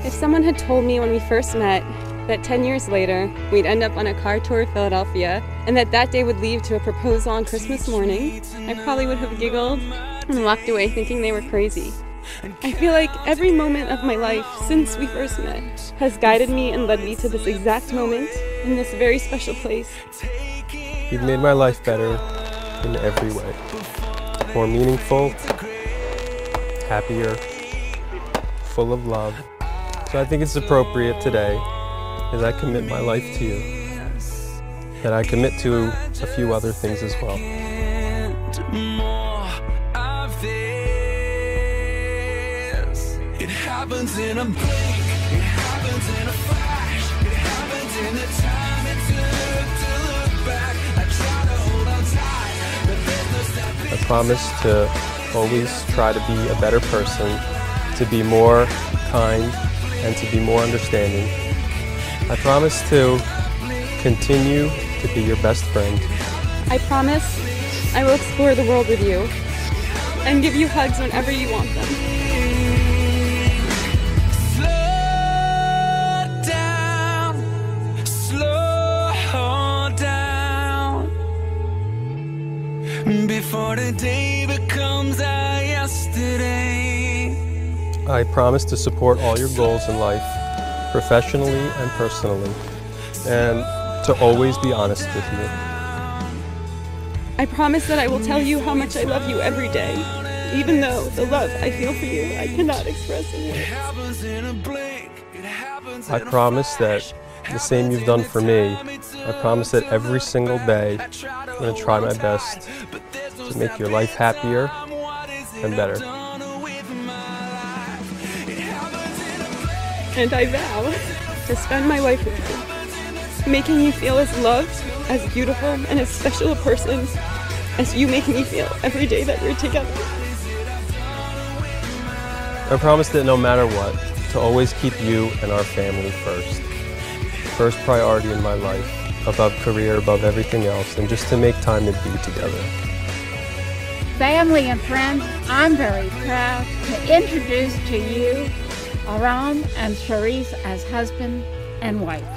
If someone had told me when we first met that 10 years later we'd end up on a car tour of Philadelphia and that day would lead to a proposal on Christmas morning, I probably would have giggled and walked away thinking they were crazy. I feel like every moment of my life since we first met has guided me and led me to this exact moment in this very special place. You've made my life better in every way. More meaningful, happier, full of love. So I think it's appropriate today, as I commit my life to you, that I commit to a few other things as well. It happens in a blink, it happens in a flash, it happens in the time it took to look back. I try to hold on tight, but there's no stopping. I promise to always try to be a better person, to be more kind, and to be more understanding. I promise to continue to be your best friend. I promise I will explore the world with you and give you hugs whenever you want them. Slow down before the day becomes our yesterday. I promise to support all your goals in life, professionally and personally, and to always be honest with you. I promise that I will tell you how much I love you every day, even though the love I feel for you I cannot express in words. I promise that the same you've done for me, I promise that every single day I'm going to try my best to make your life happier and better. And I vow to spend my life with you, making you feel as loved, as beautiful, and as special a person as you make me feel every day that we're together. I promise that no matter what, to always keep you and our family first. First priority in my life, above career, above everything else, and just to make time to be together. Family and friends, I'm very proud to introduce to you Aram and Charisse as husband and wife.